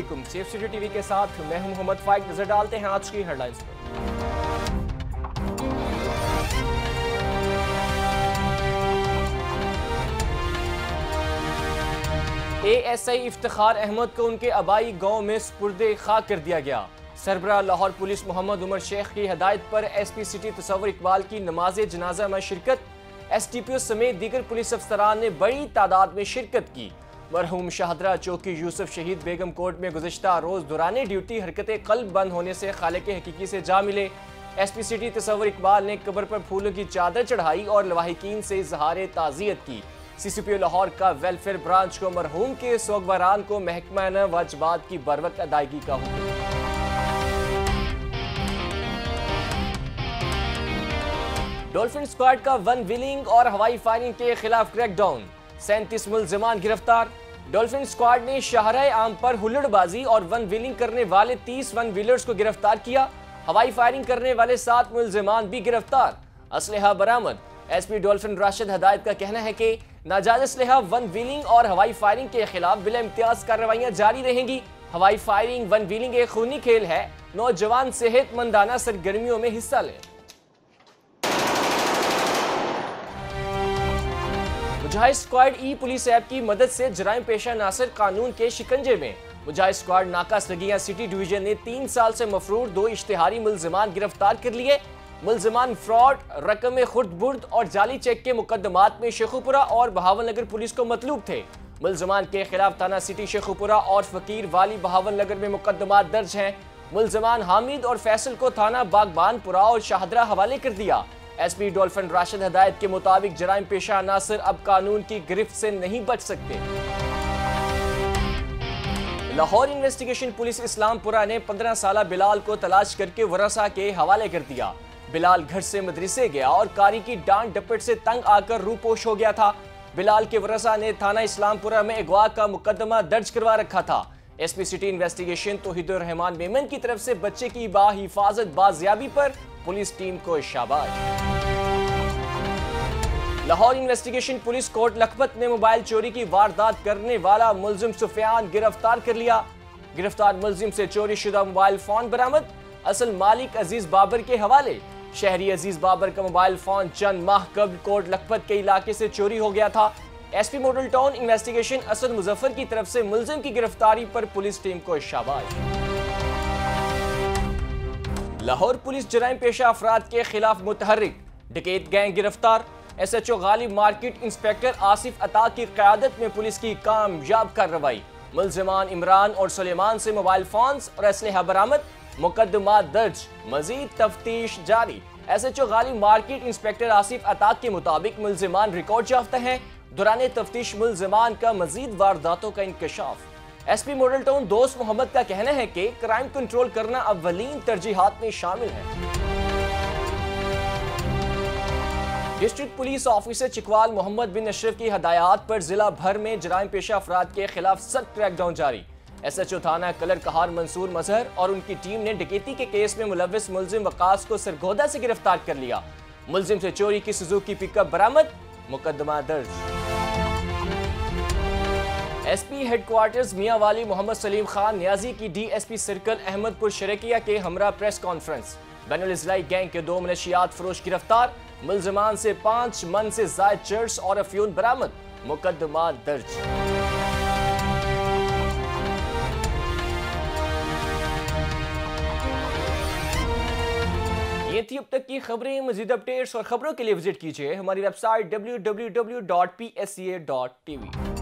वालेकुम। Safe city TV के साथ मैं हूं मोहम्मद फाइक। नजर डालते हैं आज की हेडलाइंस पर। एएसआई इफ्तिखार अहमद को उनके आबाई गांव में सुपुर्दे खाक कर दिया गया। सरबराह लाहौर पुलिस मोहम्मद उमर शेख की हदायत पर एसपी सिटी तसव्वुर इकबाल की नमाज जनाजा में शिरकत। एसटीपीओ समेत दीगर पुलिस अफसरान ने बड़ी तादाद में शिरकत की। मरहूम शाहदरा चौकी यूसुफ शहीद बेगम कोर्ट में गुज़िश्ता रोज दौरान ड्यूटी हरकतें कल्ब बंद होने से खालिक हकीकी से जा मिले। एसपी सिटी तसव्वुर इकबाल ने कब्र पर फूलों की चादर चढ़ाई और लवाहिकीन से इजहार ताज़ियत की। सीसीपीओ लाहौर का वेलफेयर ब्रांच को मरहूम के सोगवारान को महकमा वाजबात की बरवक्त अदायगी का हुक्म। डॉल्फिन स्क्वाड का वन व्हीलिंग और हवाई फायरिंग के खिलाफ क्रैकडाउन। 37 मुल्जिमान गिरफ्तार। डॉल्फिन स्क्वाड ने शाहराए आम पर हुल्लड़बाजी और वन व्हीलिंग करने वाले 30 वन व्हीलर्स को गिरफ्तार किया। हवाई फायरिंग करने वाले 7 मुल्जिमान भी गिरफ्तार। असलहा बरामद। एसपी डॉल्फिन राशिद हदायत का कहना है कि नाजायज असलहा, वन व्हीलिंग और हवाई फायरिंग के खिलाफ बिला इम्तियाज कार्रवाइयां जारी रहेंगी। हवाई फायरिंग, वन व्हीलिंग एक खूनी खेल है। नौजवान सेहतमंदाना सरगर्मियों में हिस्सा लें। Mujahid squad e police app की मदद से जराइम पेशा नासिर कानून के शिकंजे में। मुजाहिद स्क्वाड नाका सगिया सिटी डिवीजन ने 3 साल से मफरूर 2 इश्तिहारी मुल्जिमान गिरफ्तार कर लिए। मुल्जिमान फ्रॉड, रकम खुर्द बुर्द और जाली चेक के मुकदमात में शेखुपुरा और बहावल नगर पुलिस को मतलूब थे। मुल्जिमान के खिलाफ थाना सिटी शेखुपुरा और फकीर वाली बहावल नगर में मुकदमात दर्ज हैं। मुल्जिमान हामिद और फैसल को थाना बागबानपुरा और शाहदरा हवाले कर दिया। एसपी डॉल्फिन राशिद हदायत के मुताबिक जराइम पेशा अनासर अब कानून की गिरफ्त से नहीं बच सकते। लाहौर इन्वेस्टिगेशन पुलिस इस्लामपुरा ने 15 साला बिलाल को तलाश करके वरसा के हवाले कर दिया। बिलाल घर से मदरसे गया और कारी की डांट डपट से तंग आकर रूपोश हो गया था। बिलाल के वरसा ने थाना इस्लामपुरा में अगवा का मुकदमा दर्ज करवा रखा था। SP city investigation Tauhidur Rehman Memon की तरफ से बच्चे की बाहिफाजत बाजियाबी पर पुलिस टीम को शाबाश। लाहौर इन्वेस्टिगेशन पुलिस कोट लखपत ने मोबाइल चोरी की वारदात करने वाला मुल्जिम सुफियान गिरफ्तार कर लिया। गिरफ्तार मुल्जिम से चोरी शुदा मोबाइल फोन बरामद। असल मालिक अजीज बाबर के हवाले। शहरी अजीज बाबर का मोबाइल फोन चंद माह कबल कोट लखपत के इलाके से चोरी हो गया था। SP model town investigation Asad Muzaffar की तरफ से मुल्जिम की गिरफ्तारी पर पुलिस टीम को शाबाश। लाहौर पुलिस जराइम पेशा अफराद के खिलाफ मुतहर्रिक डकैत गैंग गिरफ्तार। SHO Ghalib market inspector Asif Atta की क़यादत में पुलिस की कामयाब कार्रवाई। मुल्जिमान इमरान और सुलेमान से मोबाइल फोन्स और असलहा बरामद। मुकदमा दर्ज, मजीद तफ्तीश जारी। SHO Ghalib market inspector Asif Atta के मुताबिक मुल्जिमान रिकॉर्ड याफ्ता हैं। दौरान तफ्तीश मुल्जिमान का मजीद वारदातों का इंकशाफ। एसपी मॉडल टाउन दोस्त मोहम्मद का कहना है कि क्राइम कंट्रोल करना अव्वलीन तरजीहात में शामिल है। District police officer Chakwal Mohammad bin Ashraf की हदायत पर जिला भर में जराइम पेशा अफराद के खिलाफ सख्त क्रैकडाउन जारी। एसएचओ थाना कलर कहार मंसूर मजहर और उनकी टीम ने डकैती के केस में मुलव्विस मुल्जिम वकास को सरगोदा से गिरफ्तार कर लिया। मुल्जिम से चोरी की सुजुकी पिकअप बरामद। मुकदमा दर्ज। एसपी हेडक्वार्टर्स मियां वाली मोहम्मद सलीम खान नियाजी की डीएसपी सर्कल अहमदपुर शरकिया के हमरा प्रेस कॉन्फ्रेंस। बैनुल-इज़लाई गैंग के 2 मनशियात फरोश गिरफ्तार। मुल्जिमान से 5 मन से ज़ायद चर्स और अफ्यून बरामद। मुकदमा दर्ज। ये थी अब तक की खबरें। मजीद अपडेट्स और खबरों के लिए विजिट कीजिए हमारी वेबसाइट www.psca.tv।